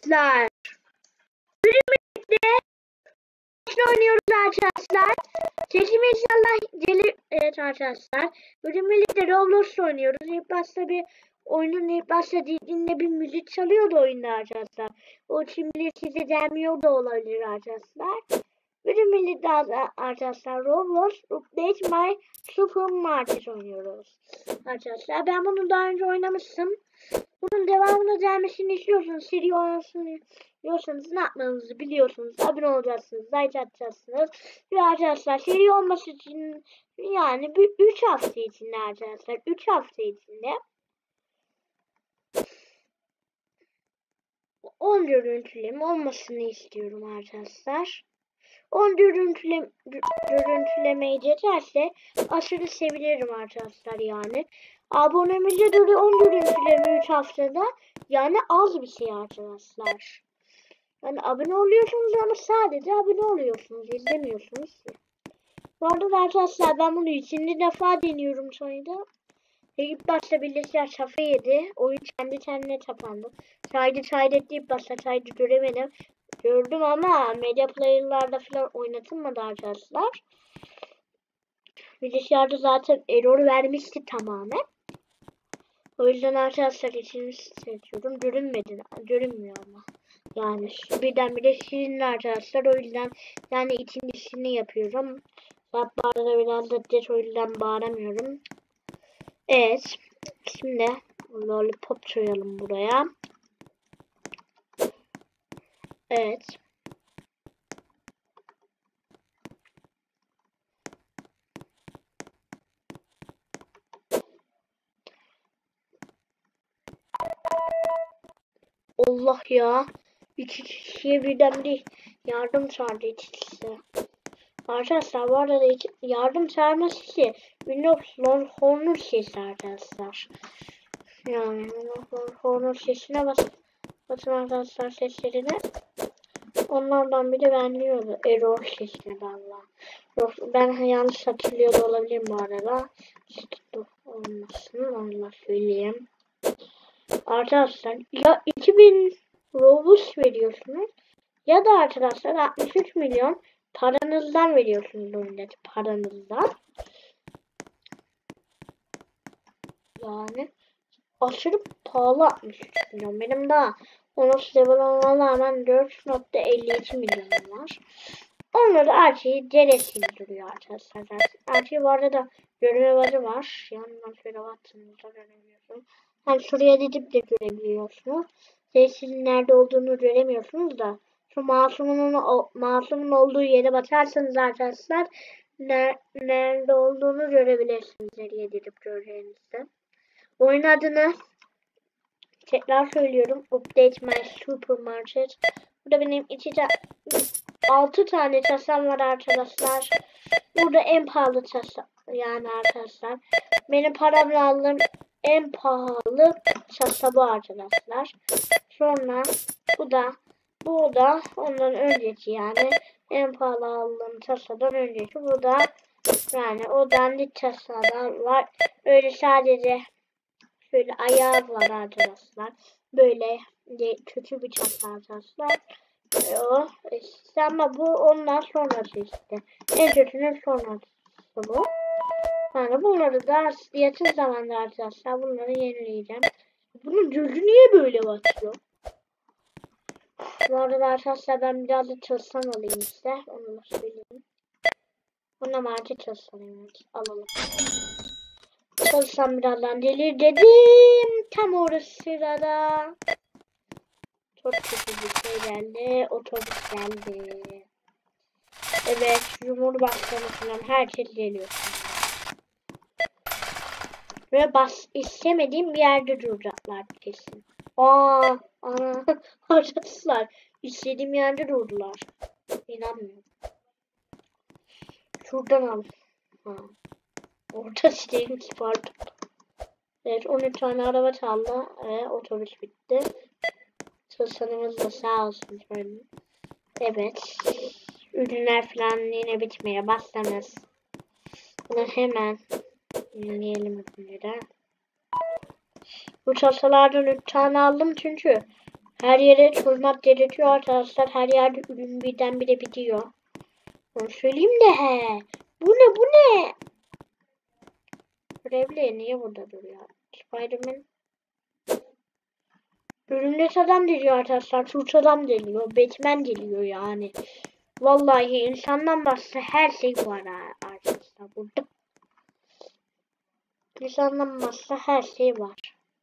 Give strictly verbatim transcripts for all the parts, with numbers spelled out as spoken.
arkadaşlar. Birlikte oynuyoruz arkadaşlar. Sesim inşallah gelir. Evet arkadaşlar. Bugün birlikte Roblox oynuyoruz. İlk başta bir oyunun ilk başta dediğinde bir müzik çalıyordu oyunda arkadaşlar. O şimdi size gelmiyor da olabilir arkadaşlar. Bugün birlikte arkadaşlar Roblox Update My Supermarket oynuyoruz. Arkadaşlar ben bunu daha önce oynamıştım. Bunun devamına gelmesini istiyorsanız, seri olmasını istiyorsanız ne yapmanızı biliyorsunuz. Abone olacaksınız, like atacaksınız. Ve arkadaşlar seri olması için yani üç hafta içinde arkadaşlar üç hafta içinde on görüntüleme olmasını istiyorum arkadaşlar. on görüntüleme, görüntülemeyi geçerse aşırı sevinirim arkadaşlar yani. Abonemize göre on görüntüleme üç haftada yani az bir şey arkadaşlar. Yani abone oluyorsunuz ama sadece abone oluyorsunuz, izlemiyorsunuz ki. Bu arada arkadaşlar ben bunu ikinci defa deniyorum sayıda. İlk başta bilgisayar şafa yedi. Oyun kendi kendine kapandı. Saydı saydı deyip başta saydı göremedim. Gördüm ama medya player'larda falan oynatılmadı arkadaşlar. Bilgisayarda zaten error vermişti tamamen. O yüzden arkadaşlar için seçiyorum. Görünmedi. Görünmüyor ama. Yani birdenbire silindi arkadaşlar. O yüzden yani ikincisini yapıyorum. Bak arada biraz da geç o yüzden bağıramıyorum. Evet. Şimdi lollipop koyalım buraya. Evet. Allah ya. İki kişiye birden bir yardım çağırdı ikisi. Arkadaşlar bu arada iki, yardım çağırması ki Windows Horner sesi arkadaşlar. Yani Windows Horner sesine bas basın arkadaşlar seslerine. Onlardan biri benliyordu. Error sesine valla. Ben yanlış hatırlıyor da olabilirim bu arada. Olmasın onu söyleyeyim. Arkadaşlar ya iki bin Robux veriyorsunuz ya da arkadaşlar altmış üç milyon paranızdan veriyorsunuz oyundaki paranızdan. Yani aşırı pahalı altmış üç milyon. Benim daha on level olmama rağmen dört nokta elli iki milyonum var. Onları her şeyi ceresin duruyor arkadaşlar. Her şey bu arada da görme barı var. Yandan şöyle baktığınızda görebiliyorsunuz. Hani şuraya gidip de görebiliyorsunuz. Sesinin nerede olduğunu göremiyorsunuz da. Şu masumun, o, masumun olduğu yere bakarsanız arkadaşlar ner, nerede olduğunu görebilirsiniz. Nereye gidip göreceğinizde. Oyun adını tekrar söylüyorum. Update My Supermarket. Burada benim iki altı tane tasam var arkadaşlar. Burada en pahalı tasam yani arkadaşlar. Benim paramla aldığım en pahalı tasa bu arkadaşlar. Sonra bu da bu da ondan önceki yani en pahalı aldığım tasadan önceki. Bu da yani o dandik tasalar var. Öyle sadece şöyle ayağı var arkadaşlar. Böyle kötü bir tasa arkadaşlar. O işte ama bu ondan sonrası işte. En kötünün sonrası bu. Yani bunları da yakın zamanda arkadaşlar bunları yenileyeceğim. Bunun gözü niye böyle bakıyor? Bu arada arkadaşlar ben biraz da çalışan alayım işte. Onu da söyleyeyim. Buna marka çalışan evet. Alalım. Çalışan birazdan gelir dedim. Tam orası sırada. Çok kötü bir şey geldi. Otobüs geldi. Evet. Cumhurbaşkanı falan herkes geliyor. Ve bas istemediğim bir yerde duracaklar kesin. Aa, ana arkadaşlar istediğim yerde durdular. İnanmıyorum. Şuradan al. Ha. Orta istediğim ki pardon. Evet on üç tane araba çaldı. Evet otobüs bitti. Çalışanımız da sağ olsun. Evet. Ürünler falan yine bitmeye başlamış. Bunu hemen yenileyelim ürünleri. Bu tasalardan üç tane aldım çünkü Her yere çözmek gerekiyor arkadaşlar. Her yerde ürün birdenbire bitiyor. Onu söyleyeyim de he. Bu ne bu ne? Görevli niye burada duruyor? Spiderman. Örümcek adam geliyor arkadaşlar. Turç adam geliyor. Batman geliyor yani. Vallahi insandan başka her şey var arkadaşlar burada. İnsandan başka her şey var.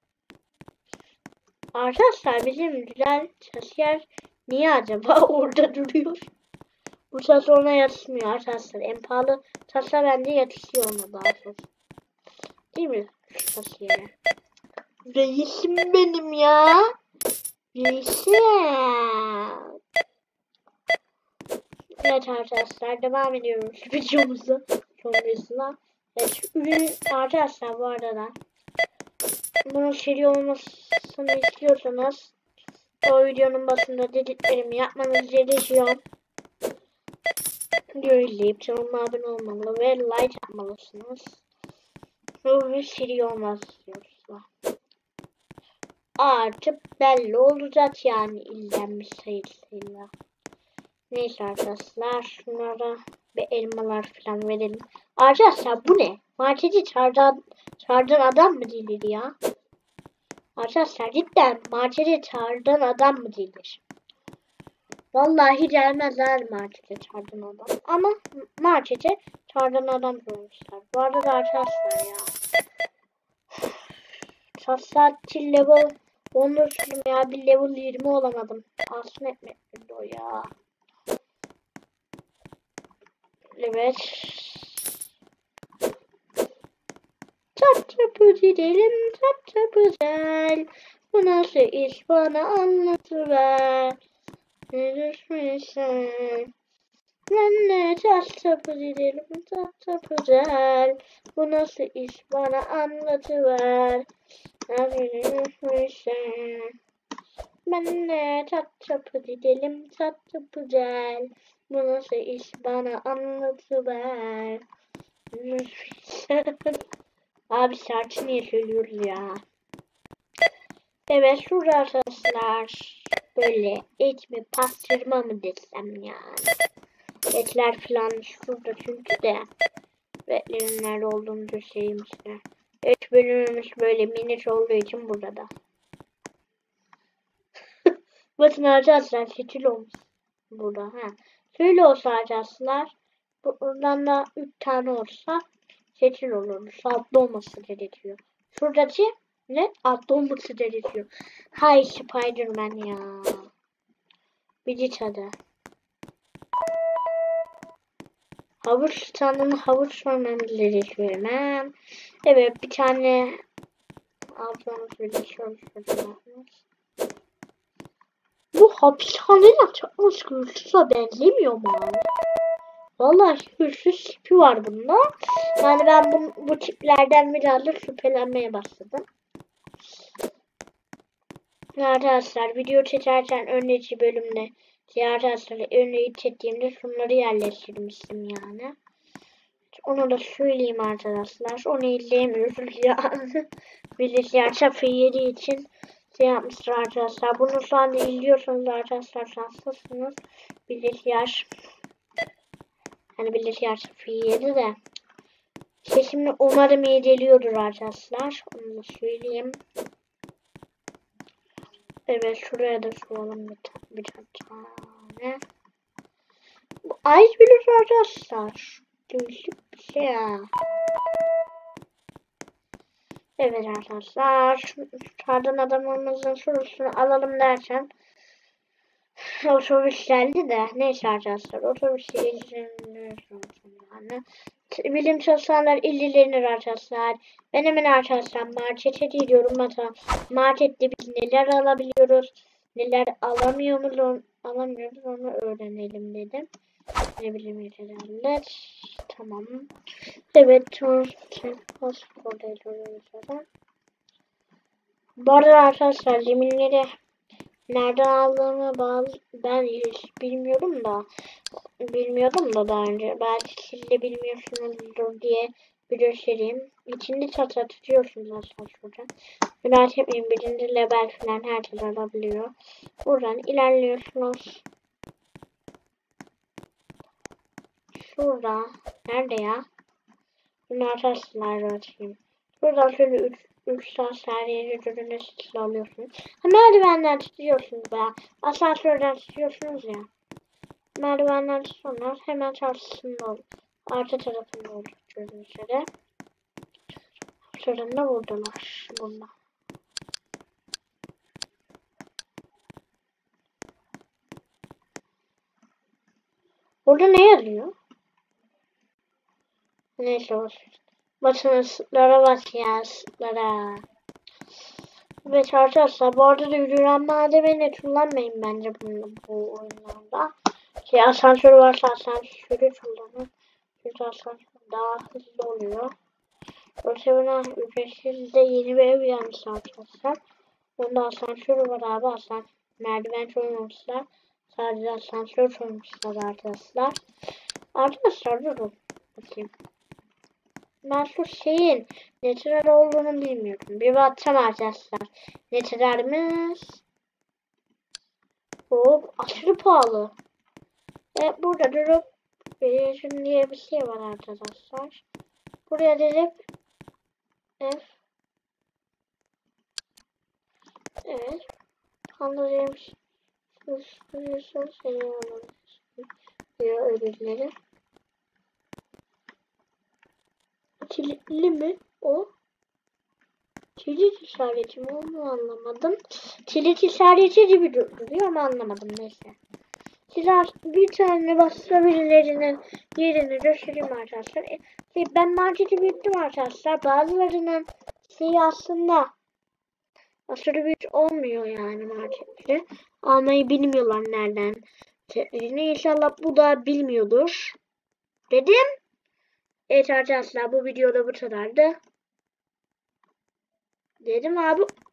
Arkadaşlar bizim güzel kasiyer niye acaba orada duruyor? Bu tas ona yatışmıyor arkadaşlar. En pahalı tasa bence yatışıyor ona daha çok. Değil mi? Şu kasiyere. Reisim benim ya. Reisim. Evet arkadaşlar devam ediyoruz videomuzu sonrasında. Evet ürün arkadaşlar bu arada bunun seri olmasını istiyorsanız o videonun başında dediklerimi yapmanız gerekiyor. Videoyu izleyip kanalıma abone olmalı ve like atmalısınız. Bu seri olmaz istiyoruz. Artık belli olacak yani izlenmiş sayısıyla. Neyse arkadaşlar şunlara bir elmalar falan verelim. Arkadaşlar bu ne? Marketi çağıran, çağıran adam mı değildir ya? Arkadaşlar cidden markete çağıran adam mı değildir? Vallahi gelmezler markete çağıran adam. Ama markete çağıran adam koymuşlar. Bu arada arkadaşlar ya. Sassatçı level on dört'üm ya. Bir level yirmi olamadım. Aslında etmek o ya. Evet. Çat çapı gidelim, çat çapı gel. Bu nasıl iş bana anlatıver. Ne düşmüşsen. Benle çat çapı gidelim, çat çapı gel. Bu nasıl iş bana anlatıver. Ne düşmüşsen. Benle çat çapı gidelim, çat çapı gel. Bu nasıl iş bana anlatıver. Abi şarkı niye söylüyoruz ya? Evet şurada arkadaşlar böyle et mi pastırma mı desem yani. Etler falan şurada çünkü de etlerin nerede olduğunu göstereyim size. Et bölümümüz böyle minik olduğu için burada. Bakın arkadaşlar seçil olmuş burada. Ha. Şöyle olsa arkadaşlar buradan da üç tane olsa seçil olur. Altlı olması gerekiyor. Şuradaki ne? Altlı olması gerekiyor. Hay Spiderman ya. Bir git hadi. Havuç tanımı havuç sormamız gerekiyor hemen. Evet bir tane ablamız bir de şöyle bu hapishaneler çakmış hırsıza benzemiyor mu abi? Vallahi hırsız tipi var bunda. Yani ben bu, bu tiplerden birazcık şüphelenmeye başladım. Arkadaşlar video çekerken önceki bölümde arkadaşlar örneği çektiğimde şunları yerleştirmiştim yani. Onu da söyleyeyim arkadaşlar. Onu izleyemiyoruz yani. Bilgisayar çapı yediği için şey yapmışlar arkadaşlar. Bunu şu anda izliyorsanız arkadaşlar şanslısınız. Bilgisayar hani bilgisayar çapı yedi de sesimle umarım iyi geliyordur arkadaşlar. Onu da söyleyeyim. Evet şuraya da soralım bir, bir tane. Bu Ice Blue arkadaşlar. Değişik bir şey ya. Evet arkadaşlar. Çağırdan adamımızın sorusunu alalım derken otobüs geldi de neyse arkadaşlar otobüs yani. Bilim çalışanlar ilgilenir arkadaşlar. Ben hemen arkadaşlar markete gidiyorum. Hatta markette biz neler alabiliyoruz, neler alamıyor mu, alamıyoruz onu öğrenelim dedim. Ne bileyim yeterler. Tamam. Evet. Pasport ediyoruz zaten. Bu arada arkadaşlar liminleri nereden aldığımı bazı ben hiç bilmiyorum da bilmiyordum da daha önce. Belki siz de bilmiyorsunuzdur diye bir göstereyim. İçinde çata tutuyorsunuz aslında şuradan. Merak etmeyin, birinci level falan herkes alabiliyor. Buradan ilerliyorsunuz. Şurada. Nerede ya? Bunu arkadaşlar açayım. Buradan şöyle üç saat her yeri ürünü silah alıyorsunuz. Ha, merdivenden tutuyorsunuz be. Asansörden tutuyorsunuz ya. Merdivenden tutuyorlar. Hemen çarşısında olur. Arka tarafında olur çözümleri. Sonra da vurdular. Bunda. Burada ne yazıyor? Neyse olsun. Basın ısıtlara bas ya ısıtlara. Evet arkadaşlar, bu arada da yürüyen malzemeni kullanmayın bence bunu, bu oyunlarda. Şey, asansör varsa asansörü kullanın. Çünkü asansör daha hızlı oluyor. Ötebuna ücretsiz de yeni bir ev gelmiş arkadaşlar. Onda asansör var abi, asansör. Merdiven koymamışlar. Sadece asansör koymuşlar arkadaşlar. Arkadaşlar durun. Bakayım. Ben şu şeyin ne kadar olduğunu bilmiyorum. Bir bakacağım arkadaşlar. Ne kadarmış? Hop, aşırı pahalı. Ve burada durup Variation diye bir şey var arkadaşlar. Buraya direkt F. Evet. Anlayayım. Sürüyorsun seni anlamışsın. Diyor ödülleri. Kilitli mi o? Kilit işareti mi, onu anlamadım. Kilit işareti gibi duruyor ama anlamadım, neyse. Size bir tane basabilirlerinin yerini göstereyim arkadaşlar. E, ben marketi büyüttüm arkadaşlar. Bazılarının şeyi aslında aşırı büyük olmuyor yani marketleri. Almayı bilmiyorlar nereden. İnşallah bu da bilmiyordur. Dedim. Evet arkadaşlar, bu videoda bu kadardı. Dedim abi.